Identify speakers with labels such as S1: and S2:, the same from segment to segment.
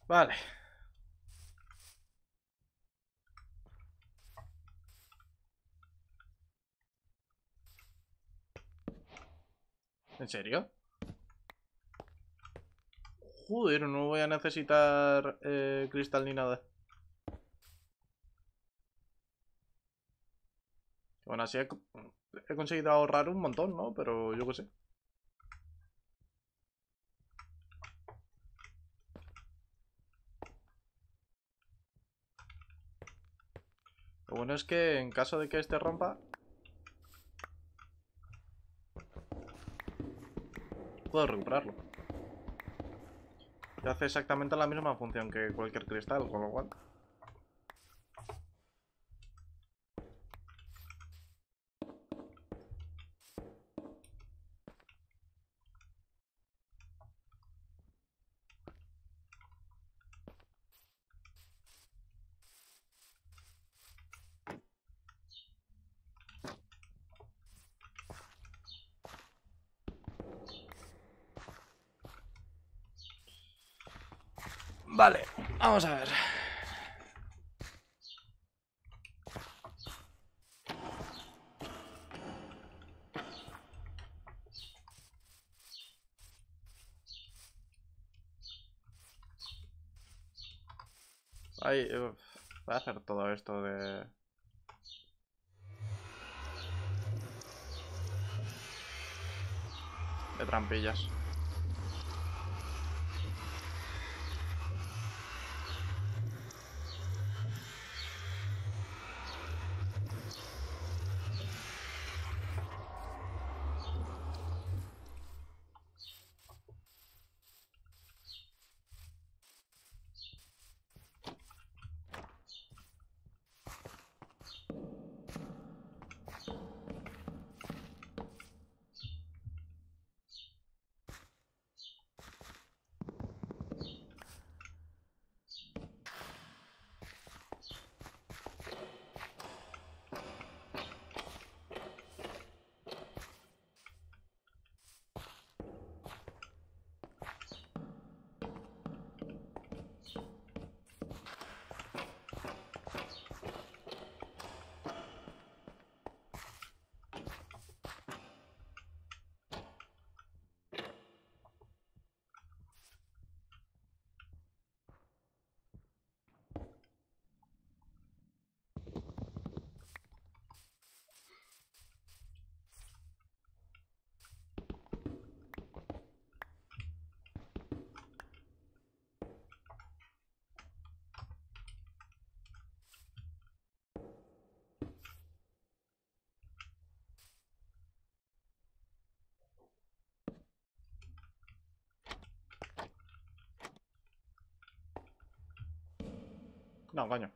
S1: Vale. ¿En serio? Joder, no voy a necesitar cristal ni nada. Bueno, así he conseguido ahorrar un montón, ¿no? Pero yo qué sé. Lo bueno es que en caso de que este rompa, puedo recuperarlo. Y hace exactamente la misma función que cualquier cristal, con lo cual... Vale, vamos a ver. Ahí, voy a hacer todo esto de trampillas. No, coño.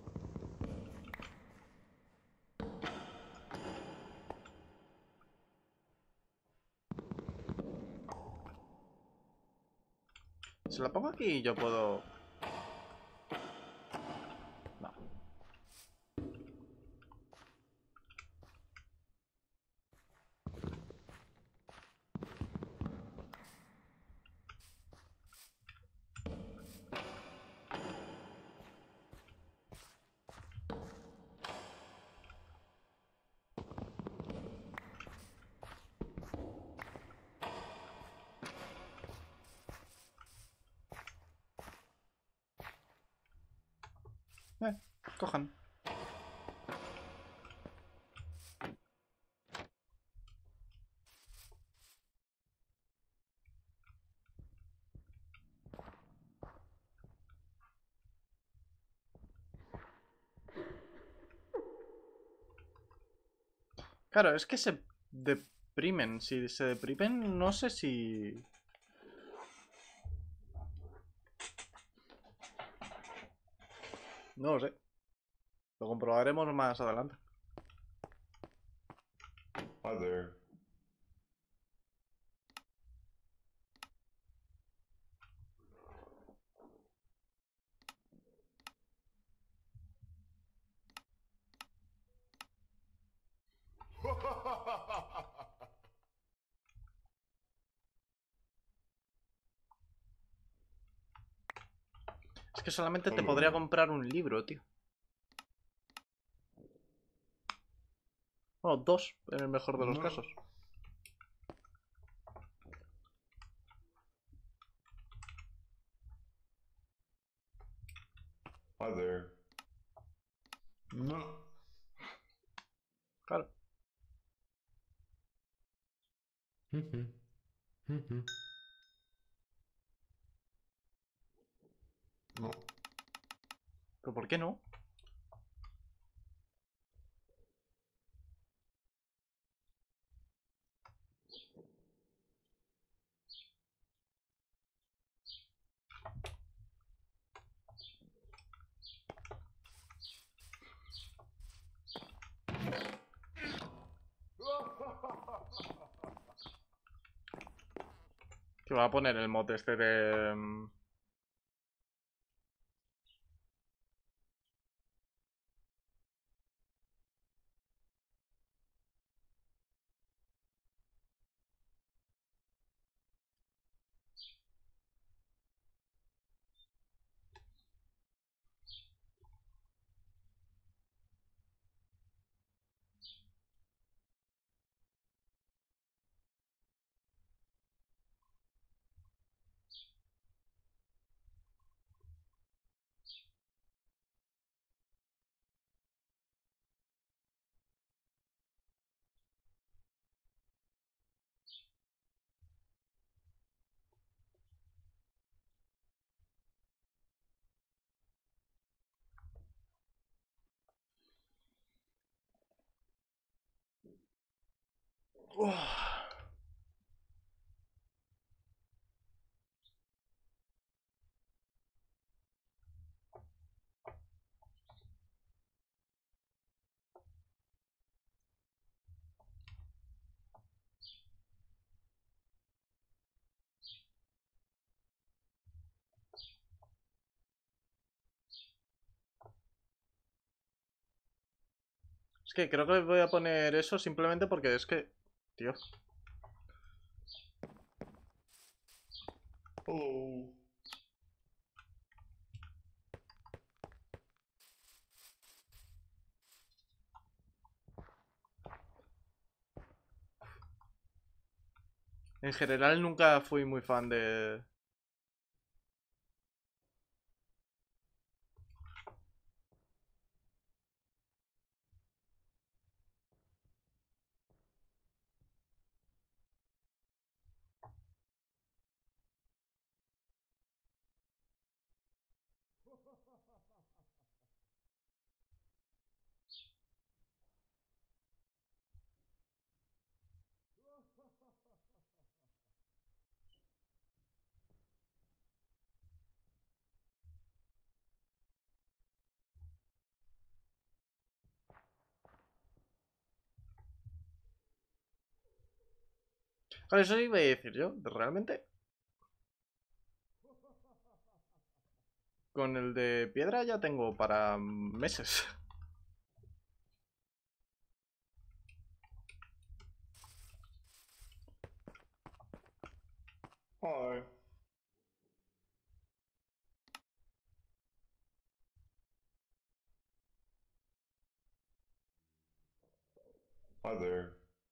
S1: Si la pongo aquí, yo puedo... No. Eh, cojan. Claro, es que se deprimen. Si se deprimen, no sé si... No lo sé. Lo comprobaremos más adelante.
S2: Hi there.
S1: que solamente te podría comprar un libro, tío. Bueno, dos, en el mejor de los casos.
S2: Hi there. No.
S1: Claro.
S2: No.
S1: ¿Pero por qué no? Que va a poner el mod este de... Es que creo que voy a poner eso simplemente porque es que... Tío.
S2: Hello.
S1: En general nunca fui muy fan de... Claro, eso iba a decir yo, realmente. Con el de piedra ya tengo para meses.
S2: Hi. Hi there.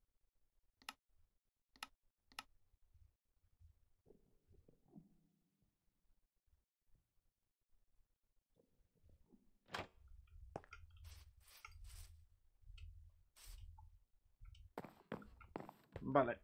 S1: Vale.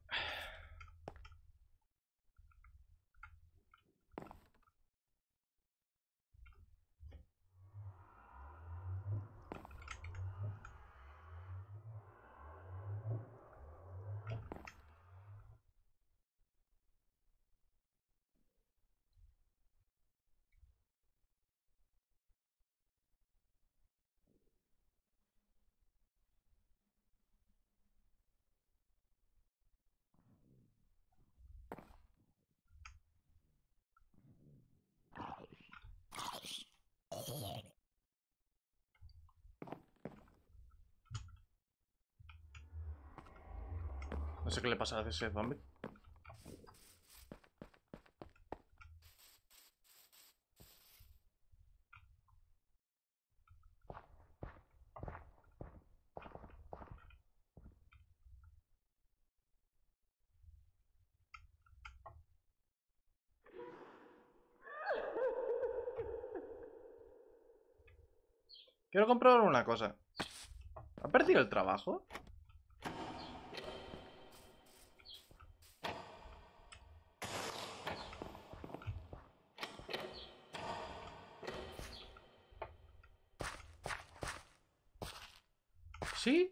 S1: No sé qué le pasa a ese zombie. Quiero comprobar una cosa. ¿Ha perdido el trabajo? ¿Sí?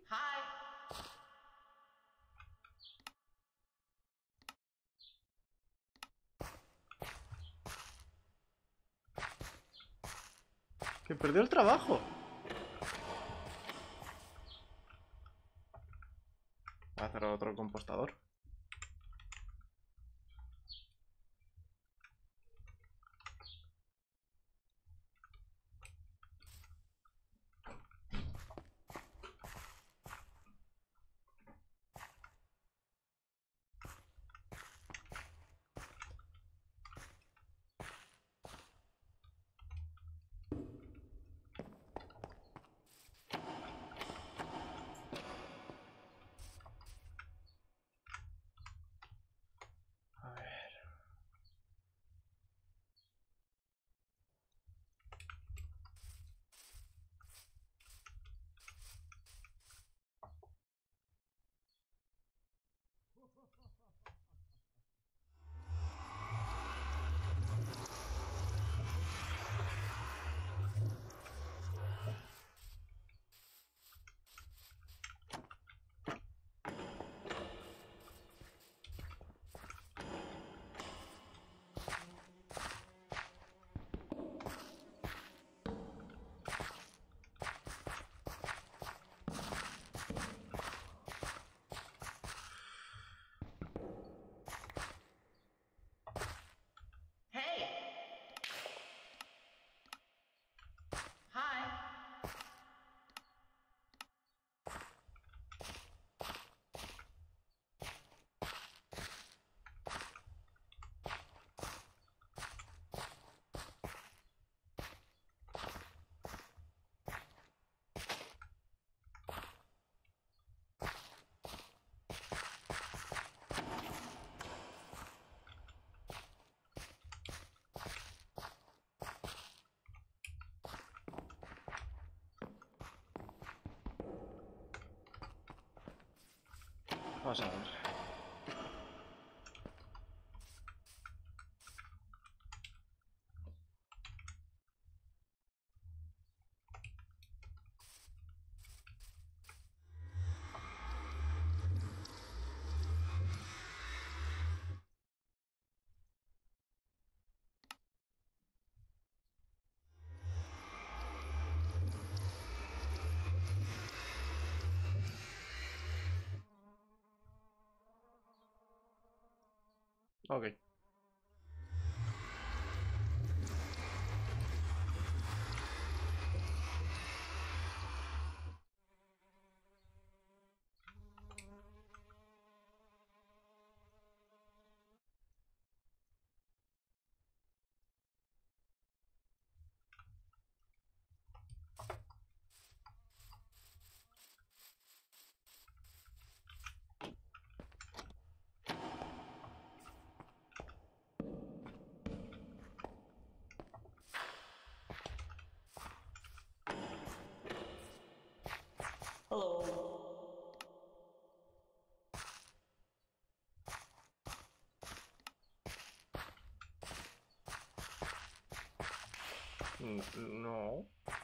S1: Que perdió el trabajo. Voy a hacer otro compostador. A ver. Vamos a ver. Ok. No.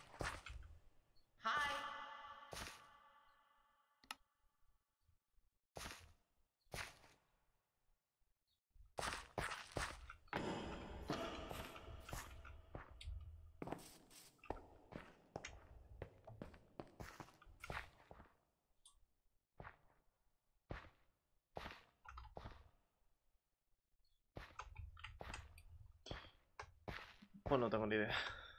S1: Pues no tengo ni idea.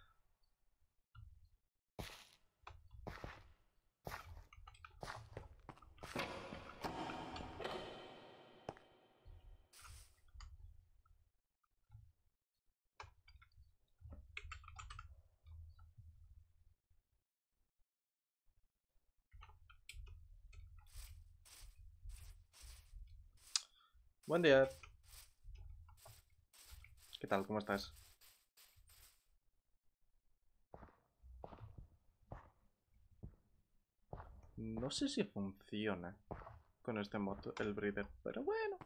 S1: Buen día. ¿Qué tal? ¿Cómo estás? No sé si funciona con este modo, el breeder, pero bueno.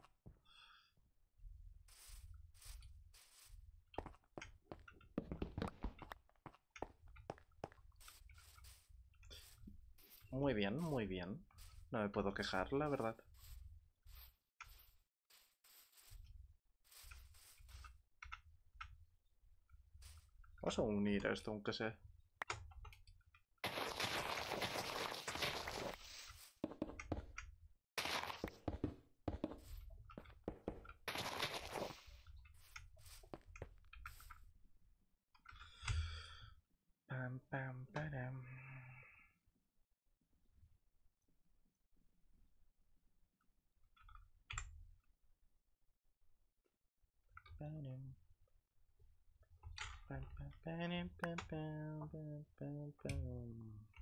S1: Muy bien, muy bien. No me puedo quejar, la verdad. Vamos a unir esto, aunque sea. Pam, pam, param. Param. Pam, pam, param, pam, pam, pam, pam, pam.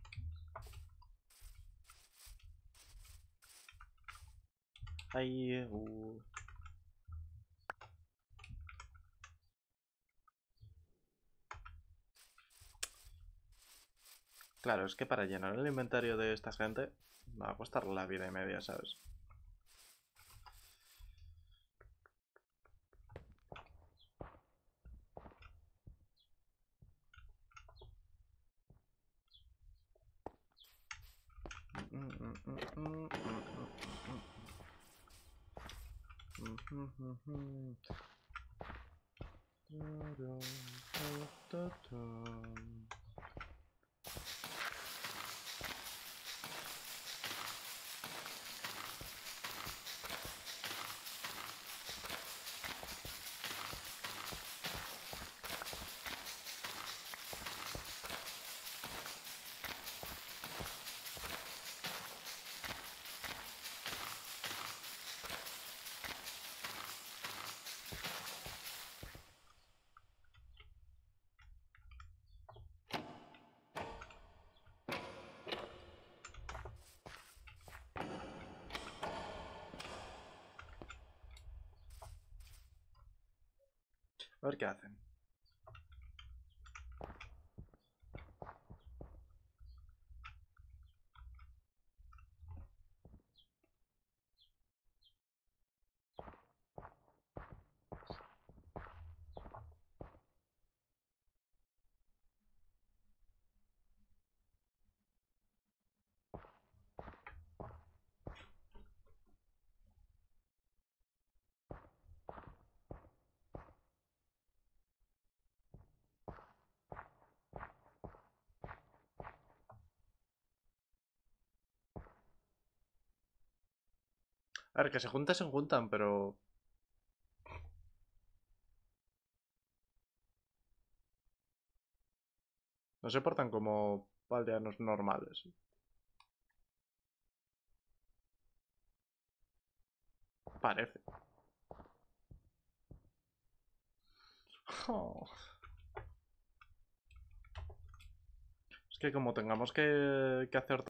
S1: Ahí, Claro, es que para llenar el inventario de esta gente me va a costar la vida y media, ¿sabes? A ver qué hacen. A ver, que se juntan, pero... No se portan como aldeanos normales. Parece. Oh. Es que como tengamos que hacer